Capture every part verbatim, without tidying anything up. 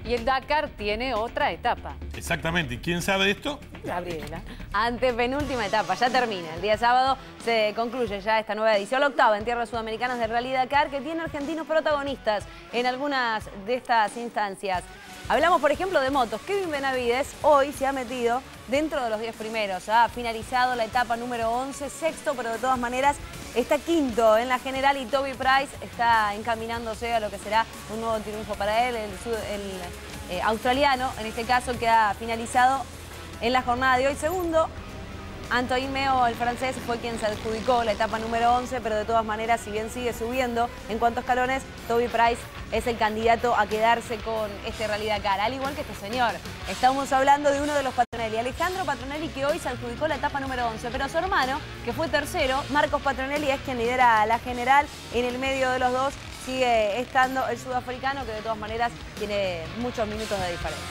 Y el Dakar tiene otra etapa. Exactamente. ¿Y quién sabe de esto? Gabriela. Antepenúltima etapa, ya termina. El día sábado se concluye ya esta nueva edición, la octava en tierras sudamericanas del Rally Dakar, que tiene argentinos protagonistas en algunas de estas instancias. Hablamos, por ejemplo, de motos. Kevin Benavides hoy se ha metido dentro de los diez primeros. Ha finalizado la etapa número once, sexto, pero de todas maneras está quinto en la general y Toby Price está encaminándose a lo que será un nuevo triunfo para él, el, el eh, australiano, en este caso, que ha finalizado en la jornada de hoy segundo. Antoine Meo, el francés, fue quien se adjudicó la etapa número once, pero de todas maneras, si bien sigue subiendo en cuanto a escalones, Toby Price es el candidato a quedarse con este Rally Dakar, al igual que este señor. Estamos hablando de uno de los Patronelli, Alejandro Patronelli, que hoy se adjudicó la etapa número once, pero su hermano, que fue tercero, Marcos Patronelli, es quien lidera la general. En el medio de los dos sigue estando el sudafricano, que de todas maneras tiene muchos minutos de diferencia.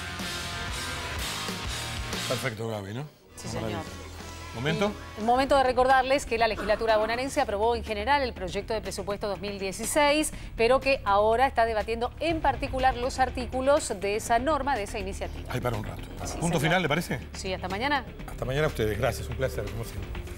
Perfecto, Gaby, ¿no? Sí, señor. ¿Momento? Y momento de recordarles que la legislatura bonaerense aprobó en general el proyecto de presupuesto dos mil dieciséis, pero que ahora está debatiendo en particular los artículos de esa norma, de esa iniciativa. Ahí para un rato. Sí, ¿Punto señor. final, le parece? Sí, hasta mañana. Hasta mañana a ustedes. Gracias, un placer, como siempre.